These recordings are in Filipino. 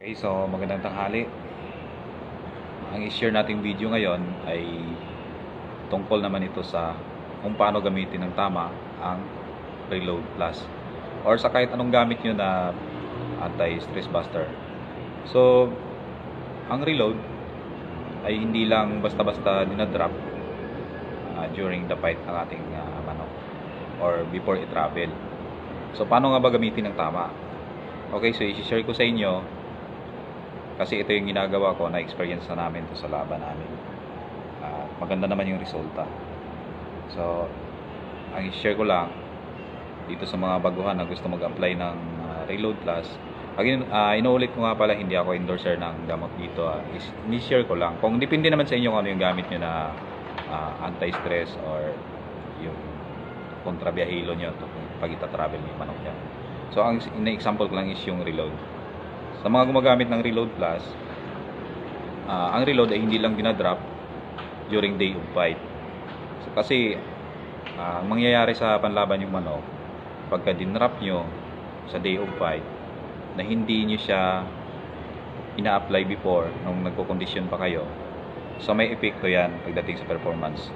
Okay, so magandang tanghali. Ang i-share nating video ngayon ay tungkol naman ito sa kung paano gamitin ng tama ang Reload Plus or sa kahit anong gamit nyo na anti-stress buster. So, ang reload ay hindi lang basta-basta dinadrop during the fight ng ating manok or before i-travel. So, paano nga ba gamitin ng tama? Okay, so i-share ko sa inyo kasi ito yung ginagawa ko, na-experience na namin to sa laban namin. Maganda naman yung resulta. So, ang i-share ko lang dito sa mga baguhan na gusto mag-apply ng Reload Plus. Again, inuulit ko nga pala, hindi ako endorser ng gamot dito. I-share ko lang. Kung depende naman sa inyo kung ano yung gamit nyo na anti-stress or yung kontrabiyahilo nyo pag ita-travel yung manok nyo. So, ang ina-example ko lang is yung Reload. Sa mga gumagamit ng Reload Plus, ang reload ay hindi lang dinadrop during day of fight. So, kasi ang mangyayari sa panlaban yung manok, pagka dinrop nyo sa day of fight, na hindi nyo siya ina-apply before nung nagko-condition pa kayo, so may epekto yan pagdating sa performance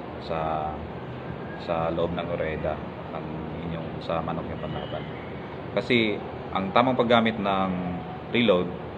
sa loob ng oreda ng inyong sa manok yung panlaban. Kasi ang tamang paggamit ng reload